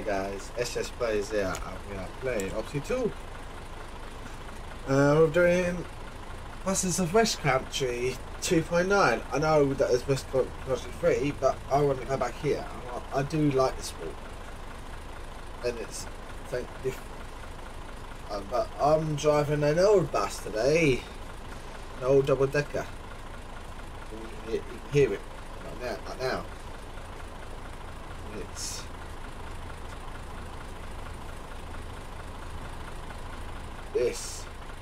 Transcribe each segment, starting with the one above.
guys, SS Plays here, and we are playing Odyssey 2. We're doing Masters of West Country 2.9. I know that there's West Country 3, but I want to go back here. I do like this sport. And it's but I'm driving an old bus today. An old double-decker. You can hear it right now. It's this,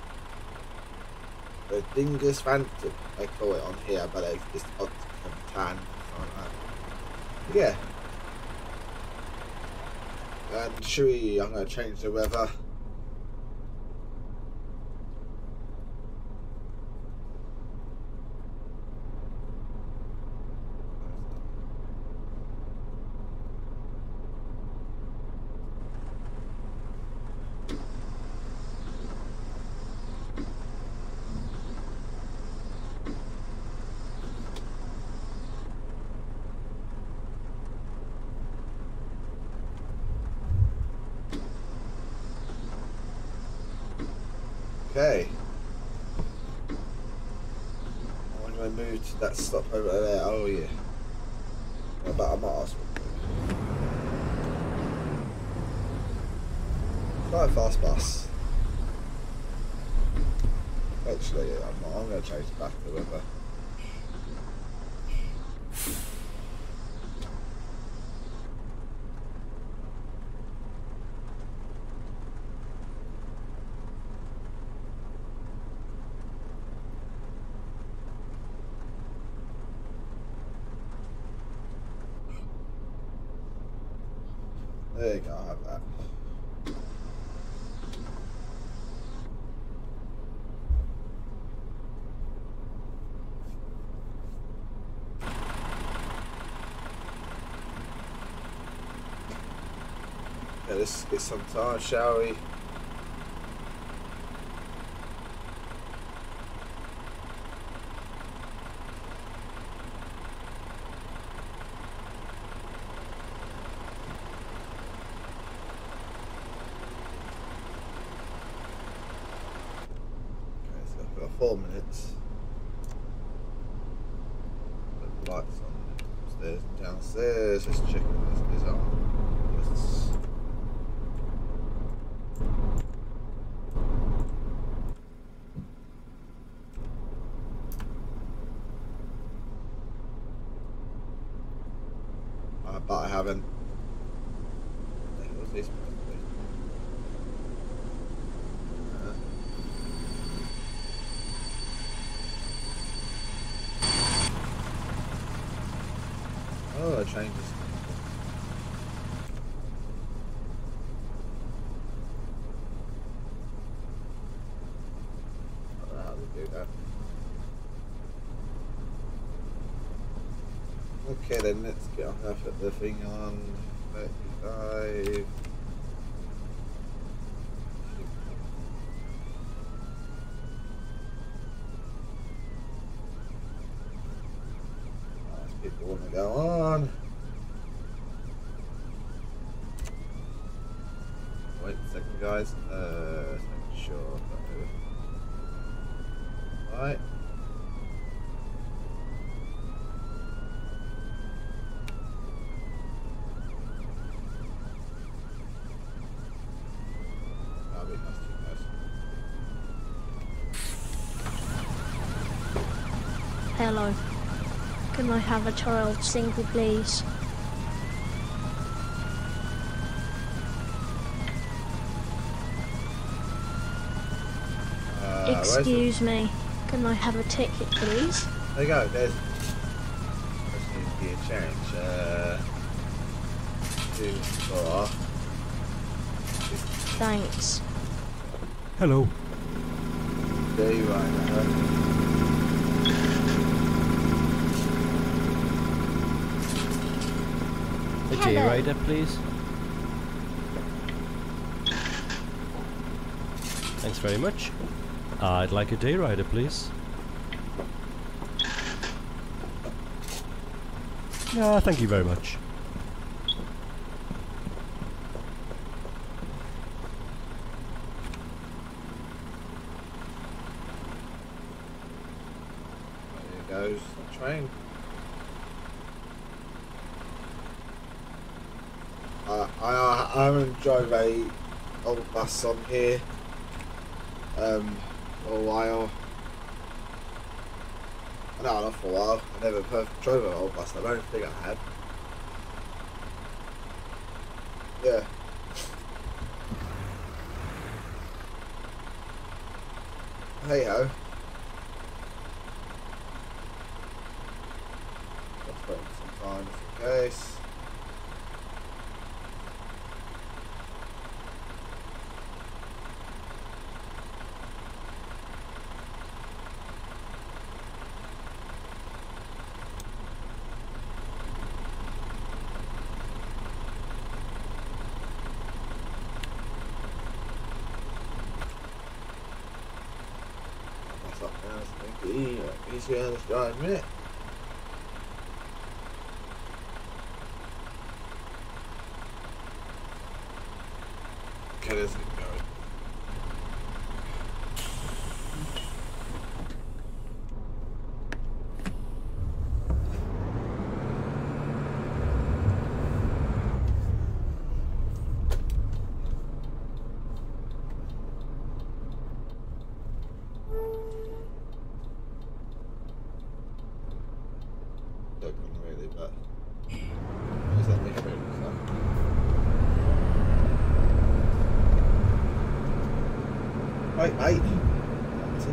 the Dingus Phantom, they call it on here, but it's Opticon Tan, yeah. And Chewy, I'm going to change the weather. Okay. I'm going to move to that stop over there. Oh yeah. About a mile. Quite a fast bus. Actually, I'm going to change it back to the weather. There you go, I have that. Yeah, let's get some time, shall we? Okay, so I've got 4 minutes. Put the lights on upstairs and downstairs. Let's check if this is on. Yes. But I haven't. What the hell is this? Oh, it changes. I don't know how to do that. Okay, then let's get on there, put the thing on 35. People want to go on. Wait a second, guys. Let's make sure I've got it. Right. Hello. Can I have a child single, please? Excuse me. Can I have a ticket, please? There you go. There's. Just need to be a change. 2, 4. Thanks. Hello. There you are. A J-Rider, please. Thanks very much. I'd like a J-Rider, please. Thank you very much. goes the train. I haven't drove a old bus on here for a while. No, not for a while. I never drove an old bus. I don't think I have. Yeah. Hey ho. Let's wait some time just in case. Easy on this drive, minute. Okay, there's it going. Really, but is that the true? Right, mate. That's it.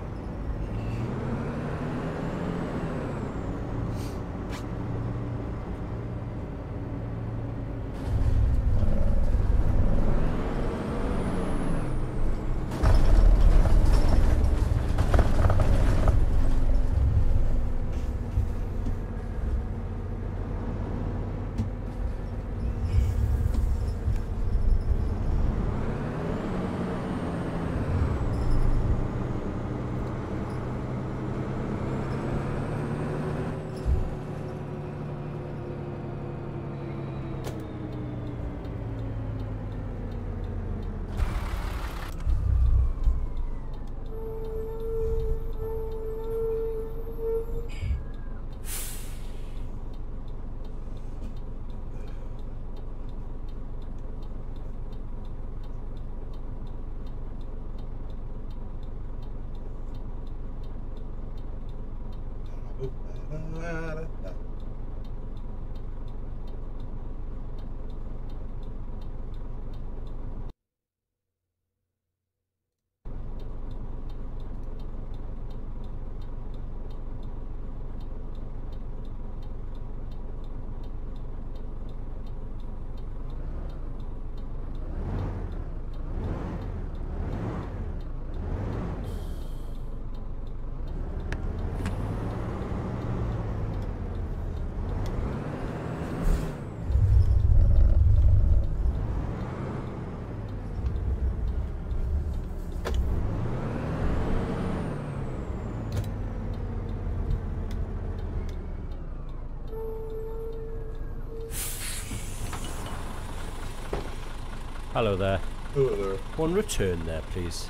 Hello there. Hello there. One return there, please.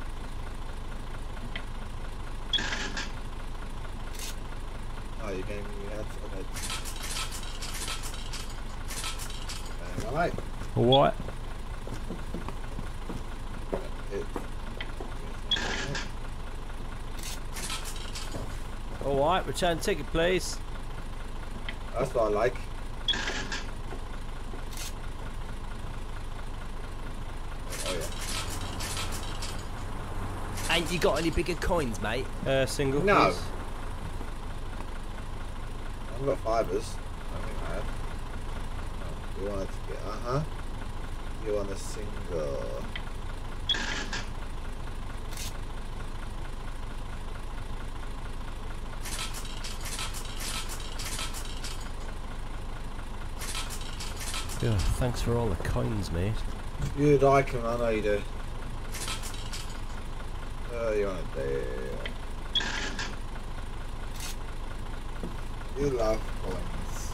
Oh, you gave me that. Okay. Alright. What? Alright, return ticket, please. That's what I like. Ain't you got any bigger coins, mate? Single, No. please. I've got fivers. I think I have. Oh, you wanted to get, you want a single. Yeah, thanks for all the coins, mate. You like them, I know you do. You want a day. You love coins.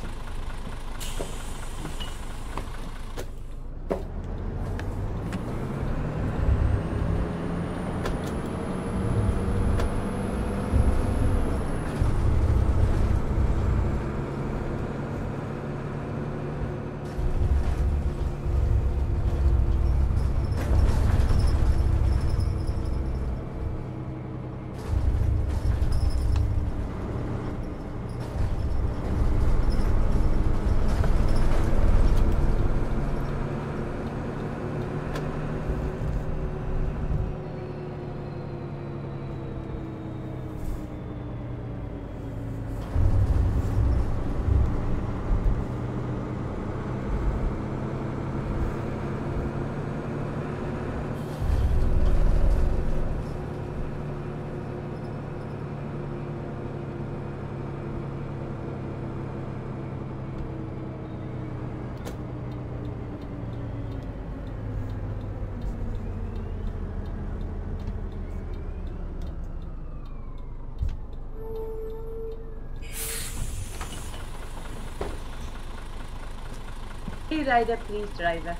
Day rider, please, driver.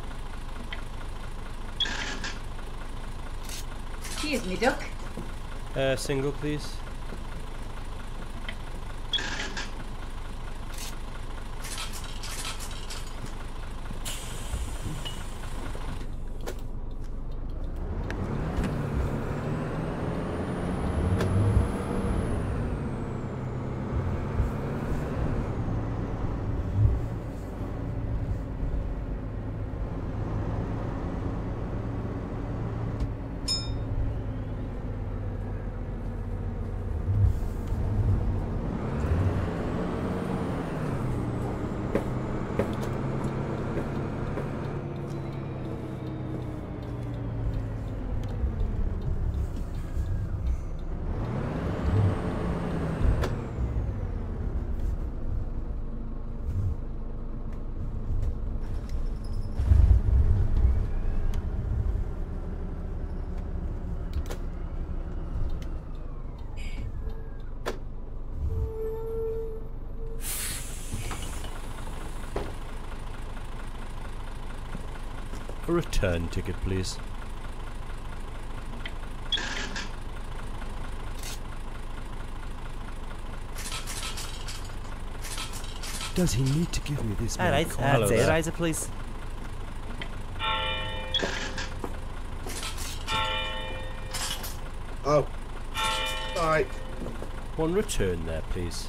Excuse me, duck. Single, please. A return ticket, please. Does he need to give me this Alright, milk? Hello day there. rider, please. Oh. Right. One return there, please.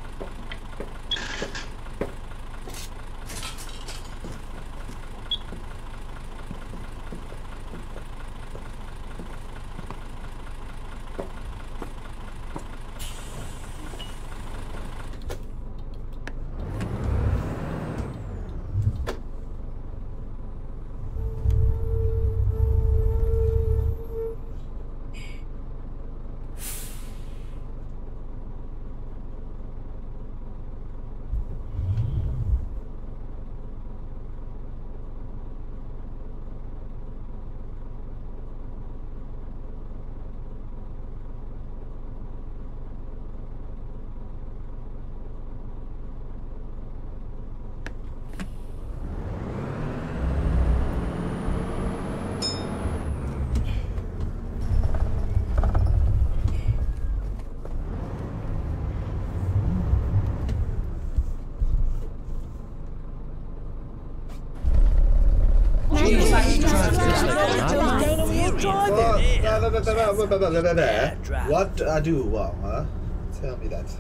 What do I do well, huh? Tell me that.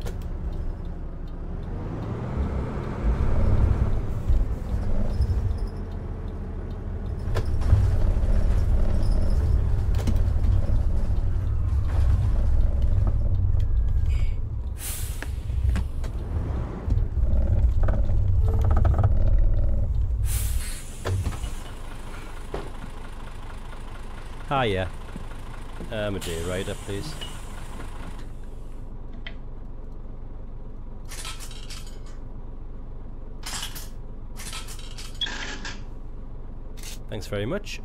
Hiya. A day rider, please. Thanks very much.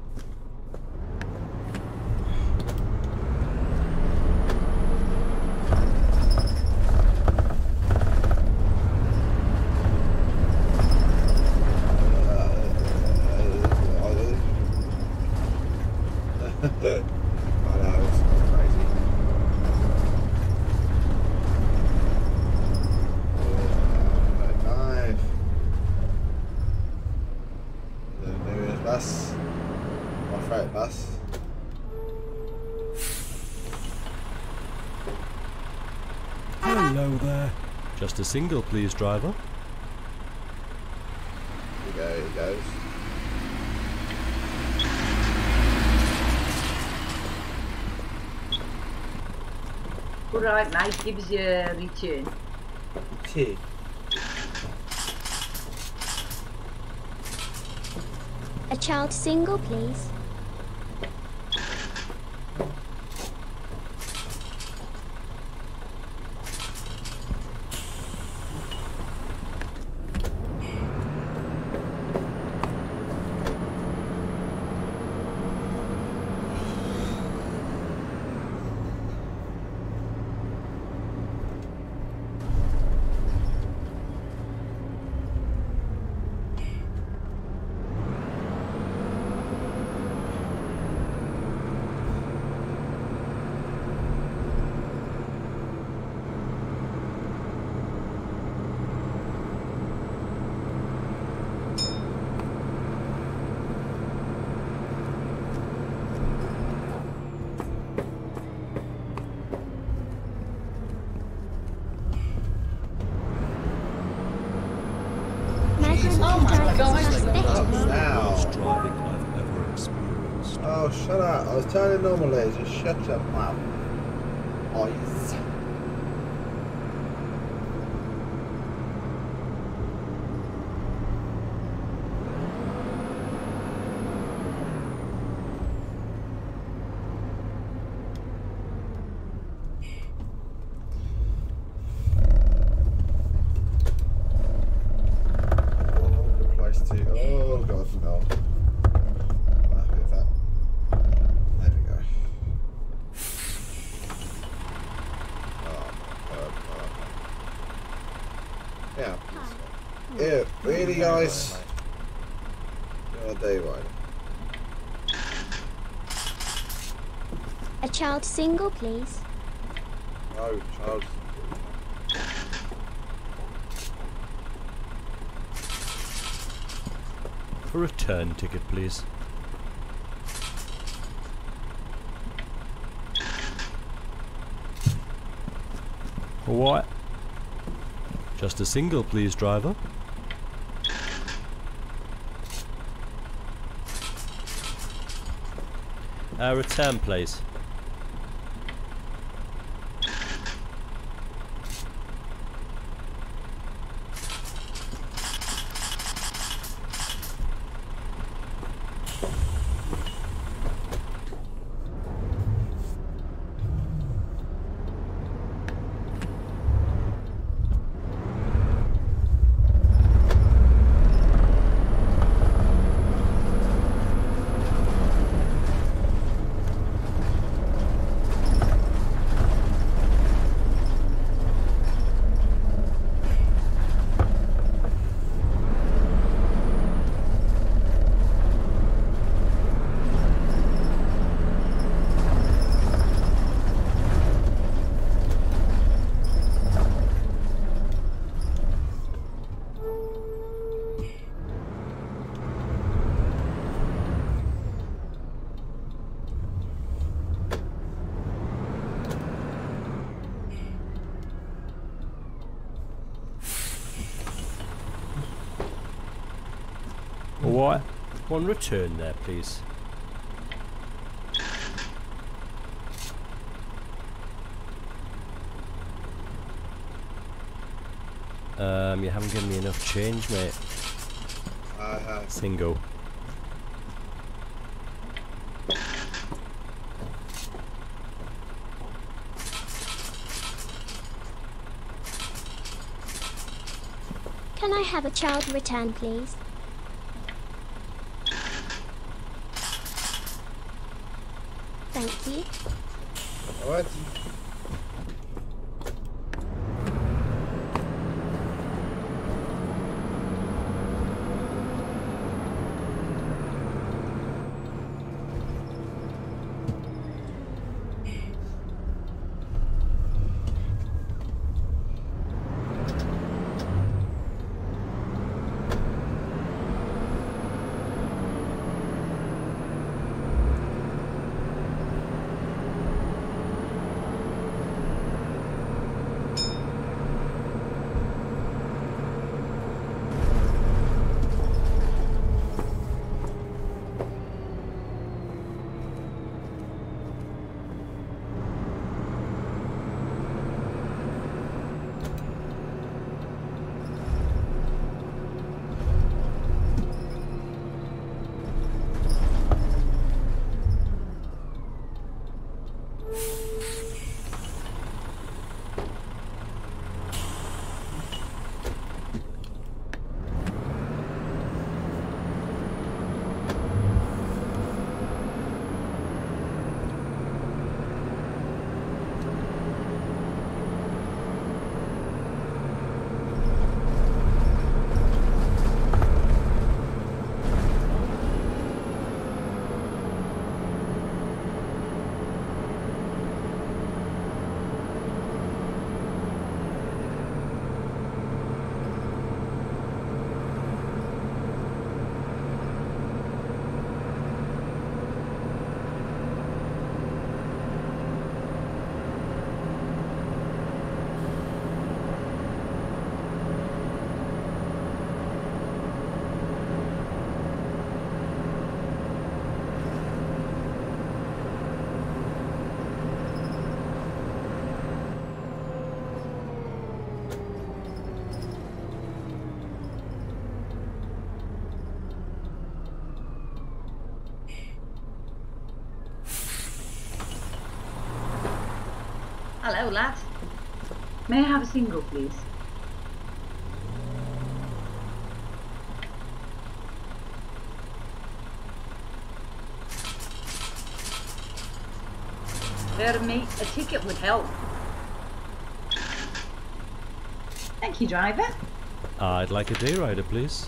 I know, it's crazy. Knife. The nearest bus. My freight bus. Hello there. Just a single, please, driver. Here he goes. Alright, mate, give us your return. Tea. A child single, please. Guys, Up now. Worst driving I've ever experienced. Oh, shut up. I was turning normally. Just shut your mouth. Eyes. Oh god, no. I'm happy with that. There we go. Yeah. Yeah, really guys? What do you want? A child single, please. No, child. A return ticket, please. What? Just a single, please, driver. Return, please. What? One return there, please. You haven't given me enough change, mate. Single. Can I have a child return, please? Thank you. Alright. Hello, lad. May I have a single, please? Mate, a ticket would help. Thank you, driver. I'd like a day rider, please.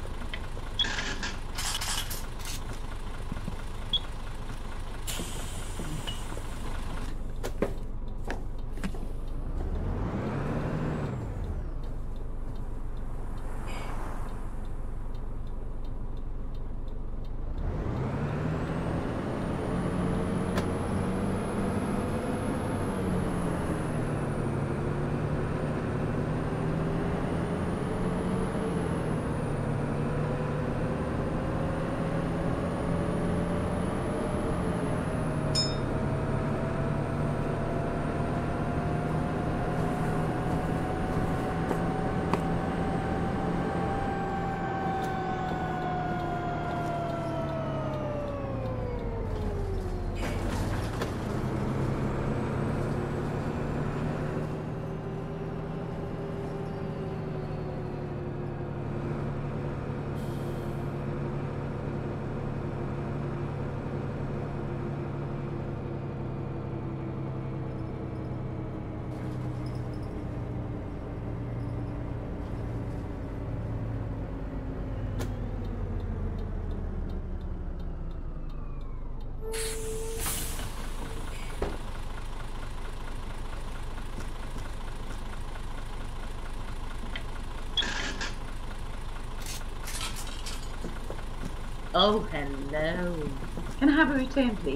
Oh, hello. Can I have a return, please?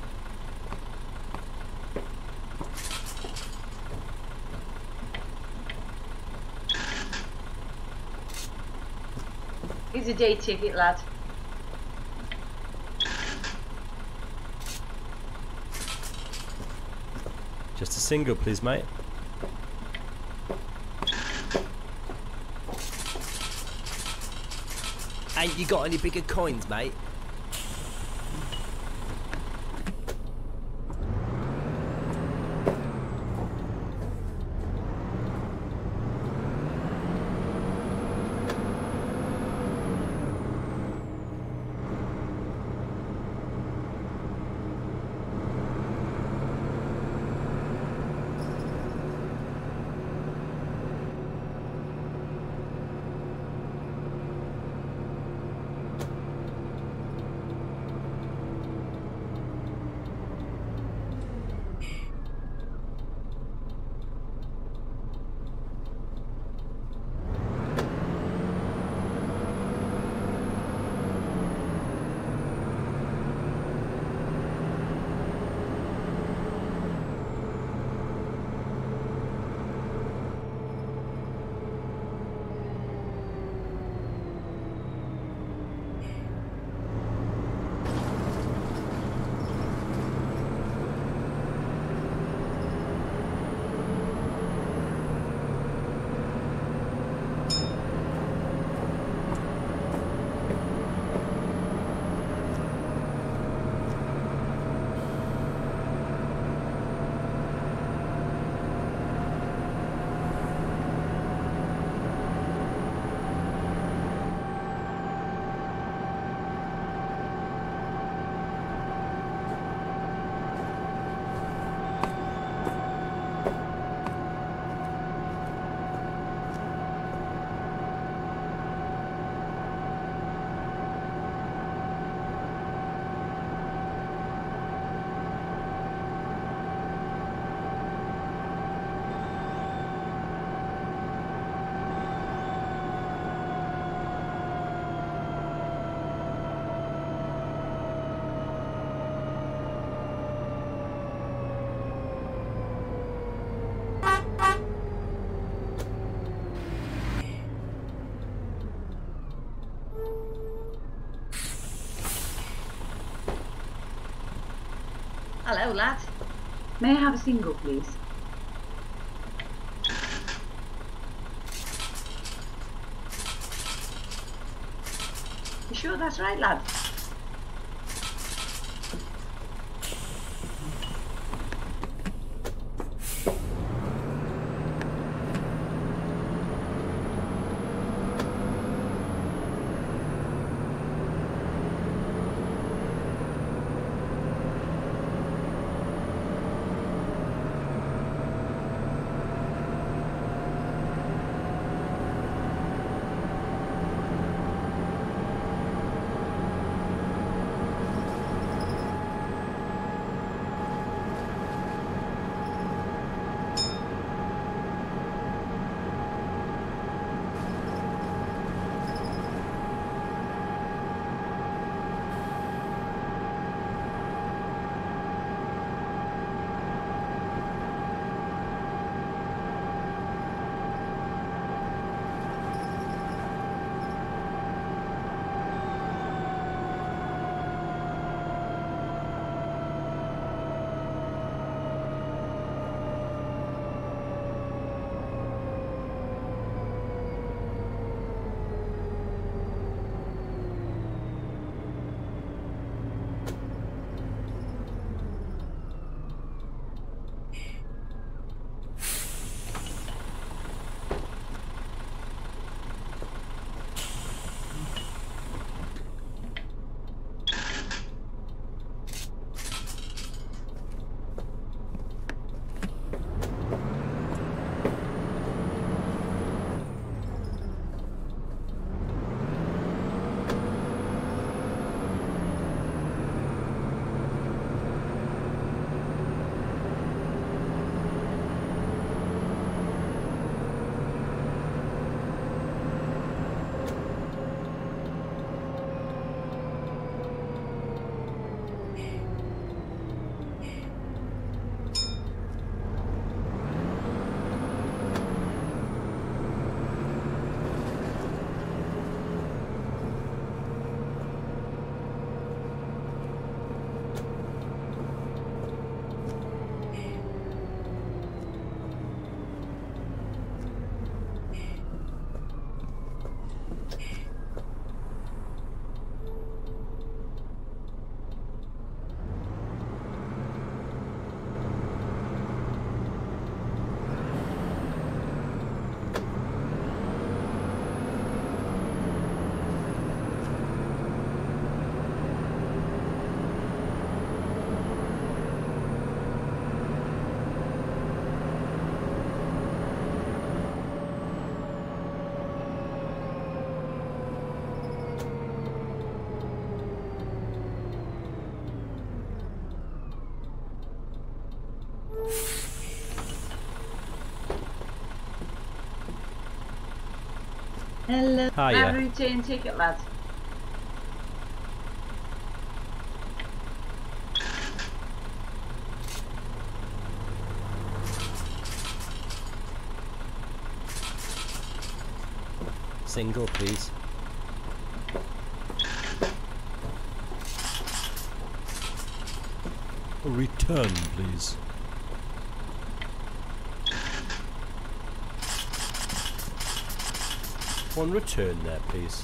Here's a day ticket, lad. Just a single, please, mate. Ain't you got any bigger coins, mate? Hello, lad. May I have a single, please? You sure that's right, lad? Hello. Can I have a Hiya. return ticket, lad? Single, please. A return, please. One return there, please.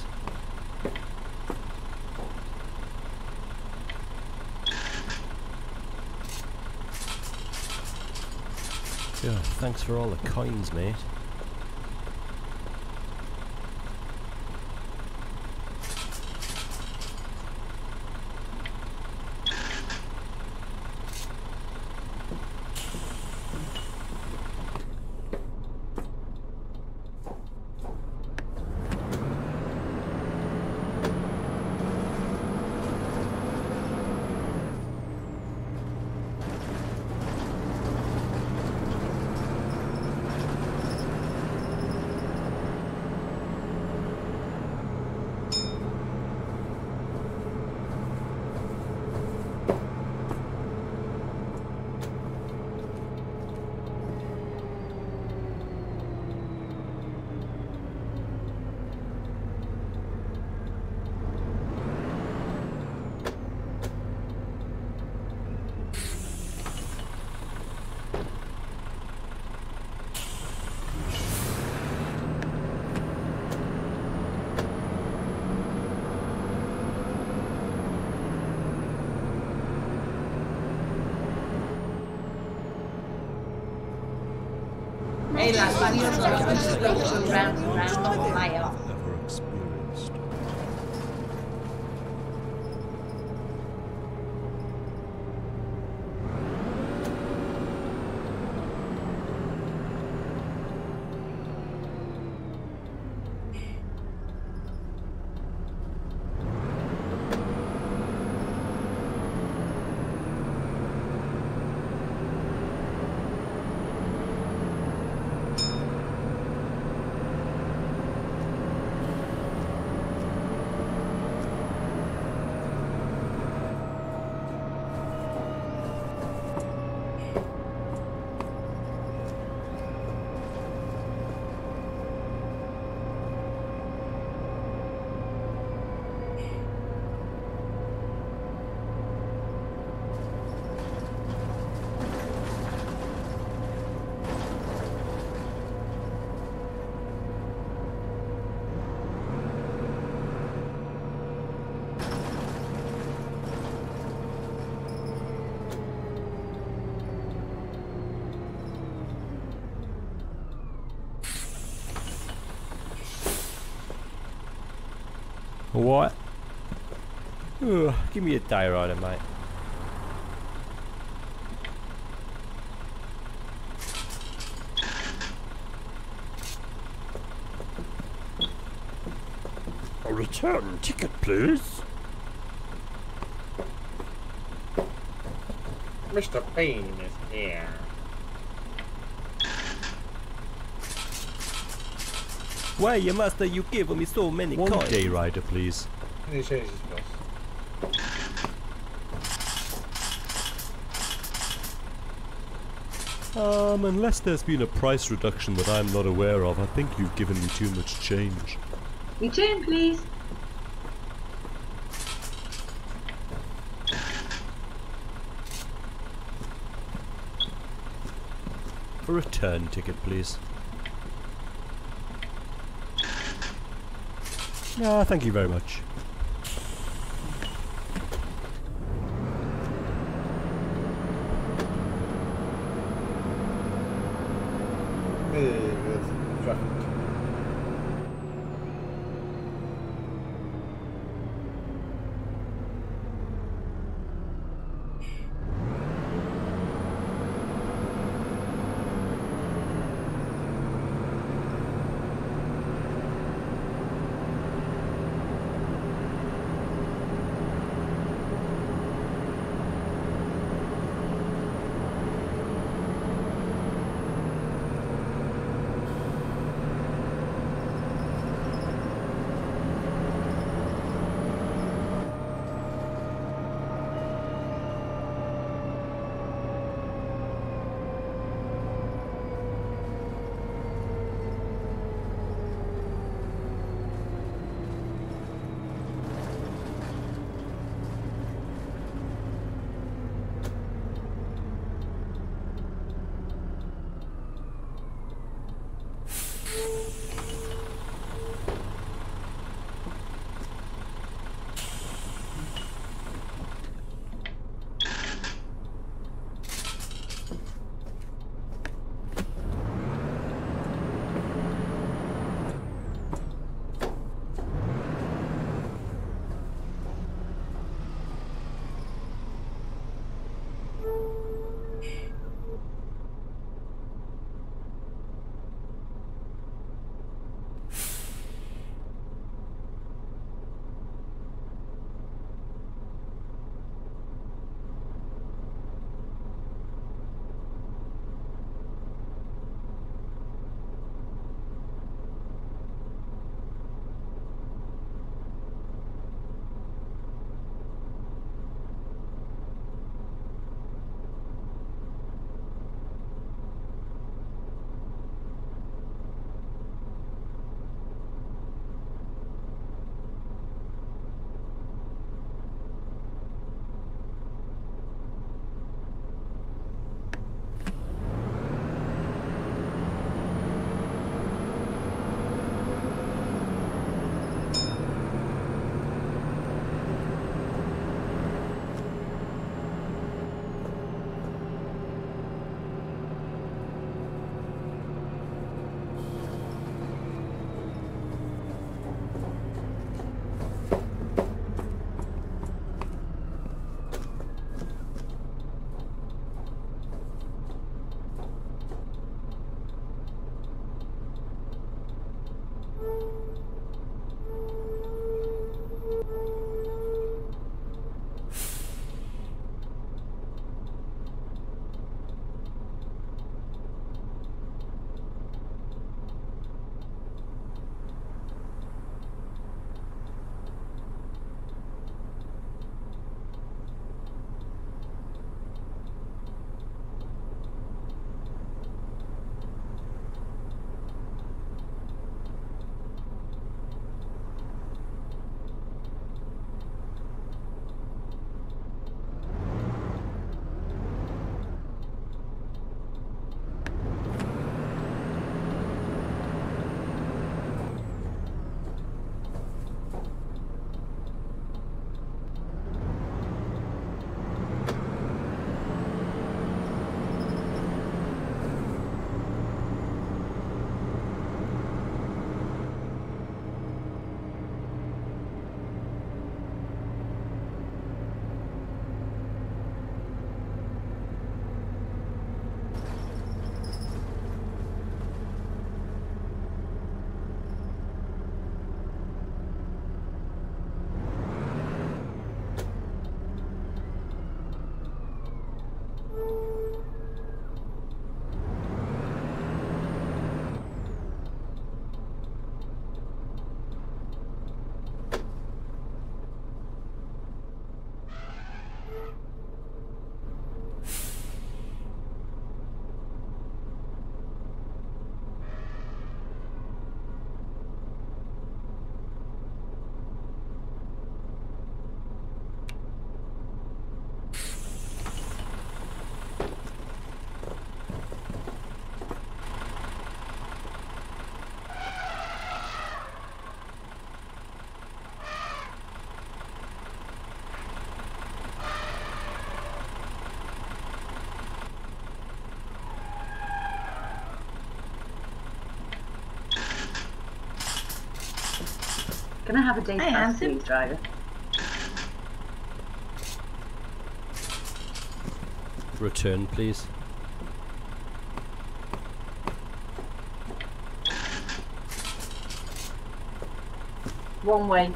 Yeah, thanks for all the coins, mate. Hey, lad, while you're not just go round and round on my off. Ever experienced. What? Ugh, give me a day rider, mate. A return ticket, please. Mr. Bean is here. Why, your master, you give me so many One coins. day rider, please. Can you change his boss? Unless there's been a price reduction that I'm not aware of, I think you've given me too much change. Return, please. A return ticket, please. Ah, thank you very much. Really good traffic. Can I have a day Hi, pass, Hanson. please, driver? Return, please. One way.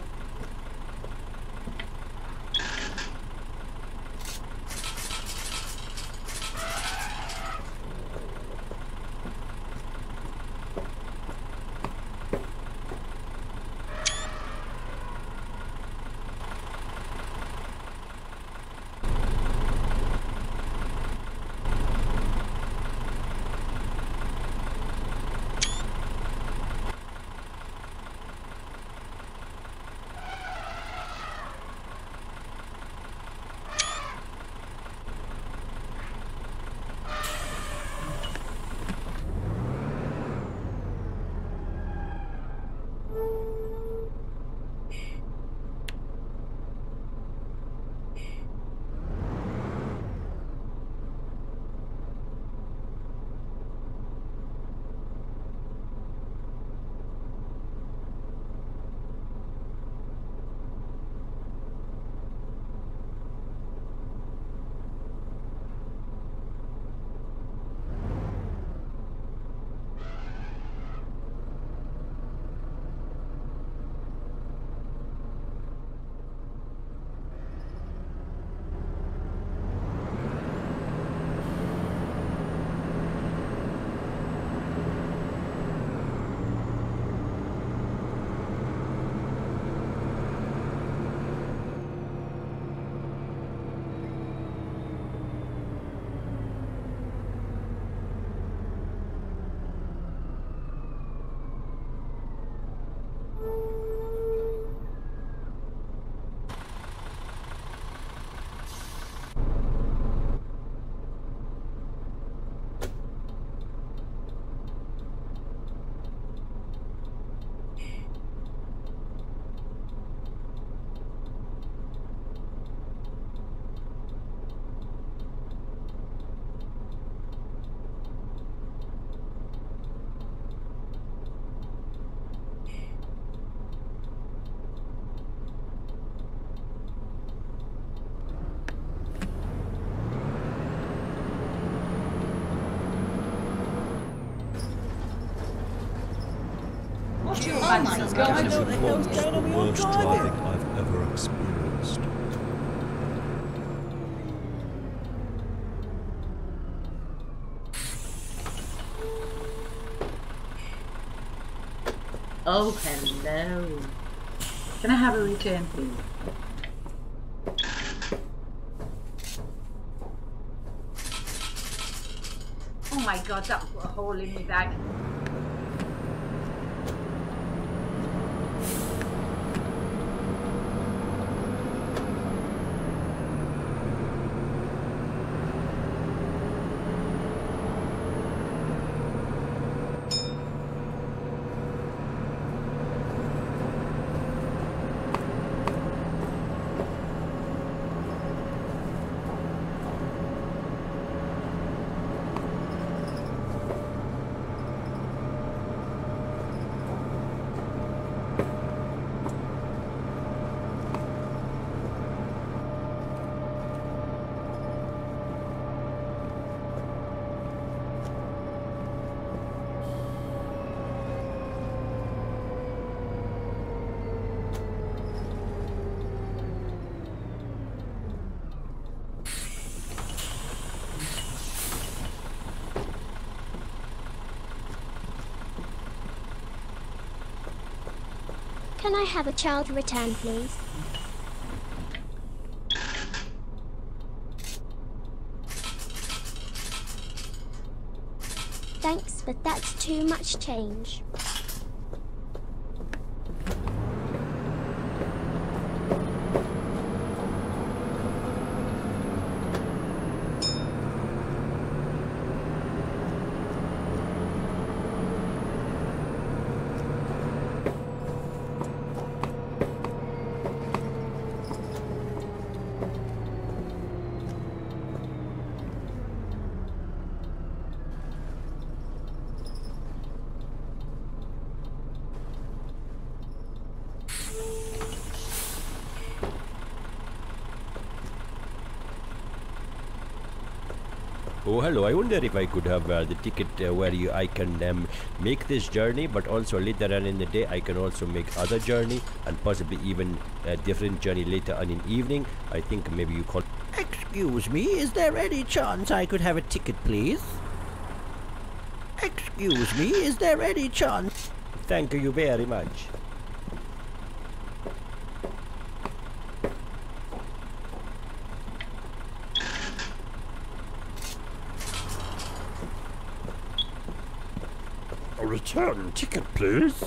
What's your This is the worst driving I've ever experienced. Oh, hello. Can I have a return, please? Oh my god, that put a hole in my bag. Can I have a child return, please? Thanks, but that's too much change. Oh, hello. I wonder if I could have the ticket where I can make this journey, but also later on in the day I can also make other journey and possibly even a different journey later on in evening. I think maybe you call. Excuse me, is there any chance I could have a ticket, please? Excuse me, is there any chance? Thank you very much. A return ticket, please.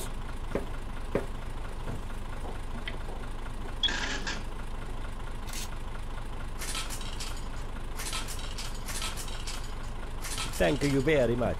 Thank you very much.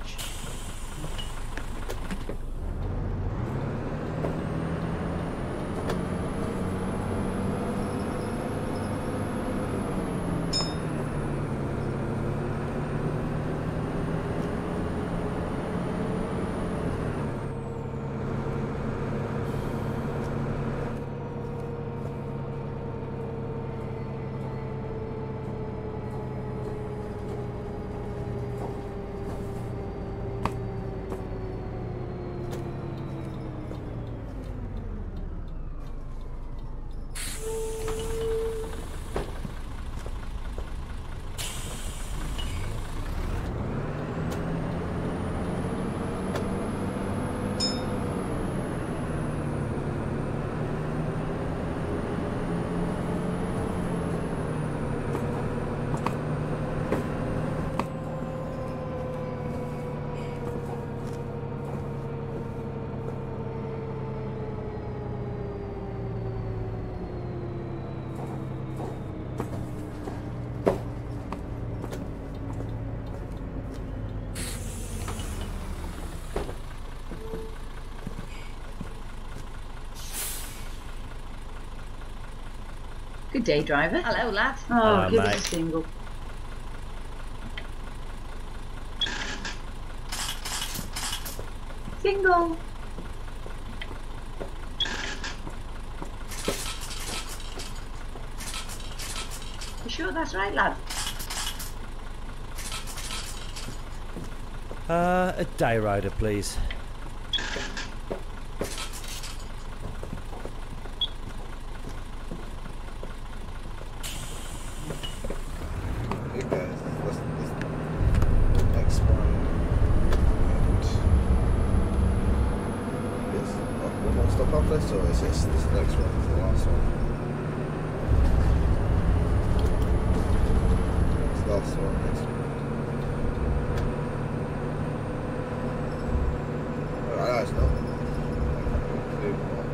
Good day, driver. Hello, lad. Oh, Hello, give mate. us a single. Single. You sure that's right, lad? A die rider, please. Okay, this next one. And this, one more stop off this, or is this next one is the last one? It's the last one, next one. Oh, no, it's not. Two more.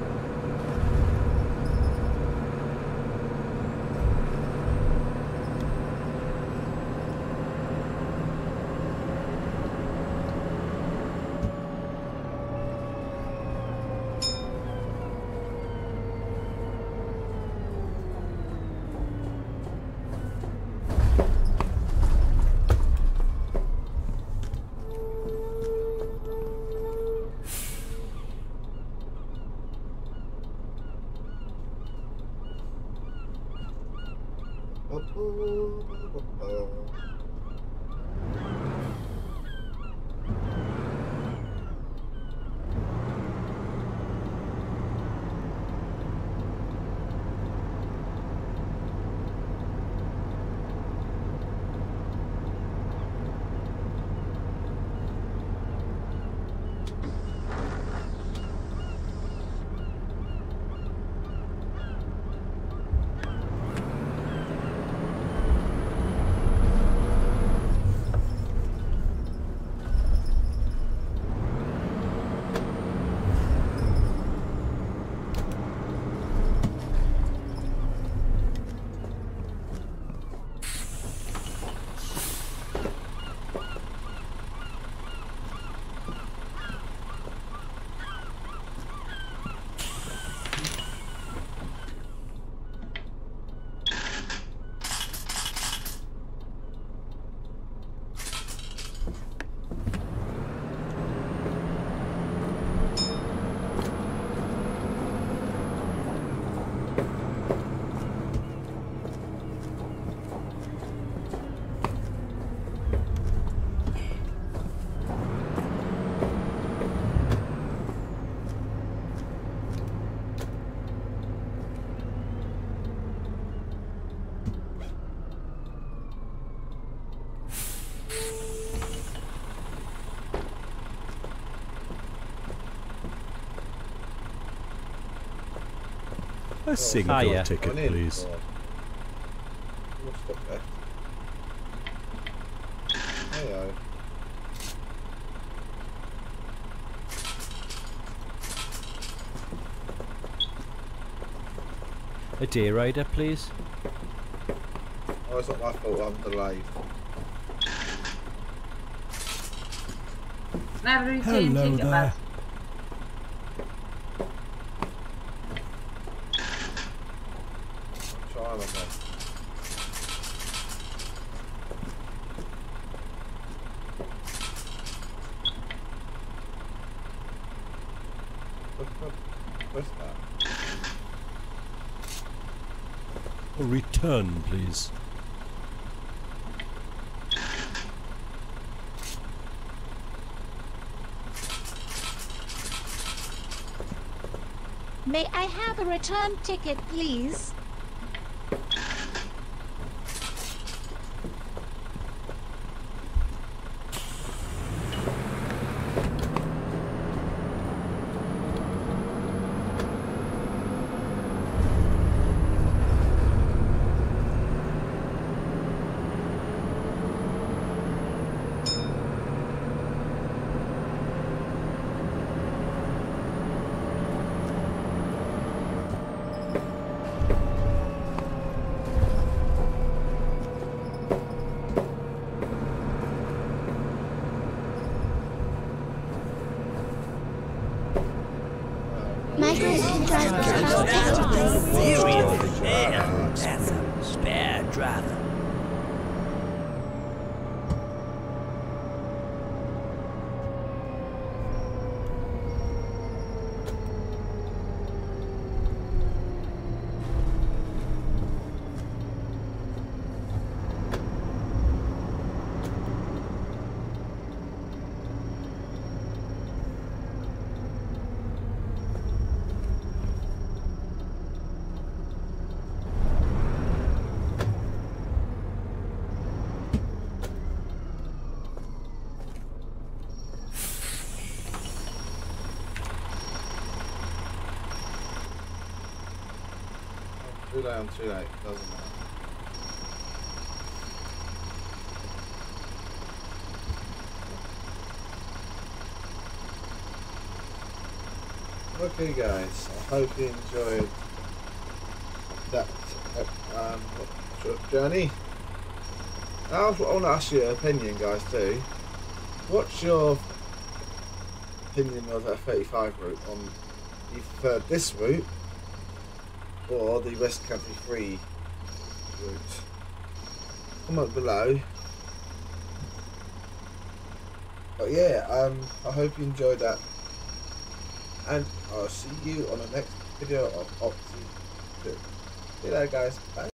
A single yeah. ticket, Going in, please. or- We'll stop there. Heyo. A day rider, please. Oh, it's not my fault, I'm delayed. Can I have a return Hello ticket, there. lad? I'm trying my best. What's that? A return, please. May I have a return ticket, please? Migrant can drive the That's a spare driver. Too late, I'm too late. Doesn't matter. Okay, guys. I hope you enjoyed that short journey. Now, I want to ask you your opinion, guys, too. What's your opinion of that 35 route? On you prefer this route or the West Country 3 route? Comment below. But yeah, I hope you enjoyed that, and I'll see you on the next video of Opti 2. See you later, guys. Bye.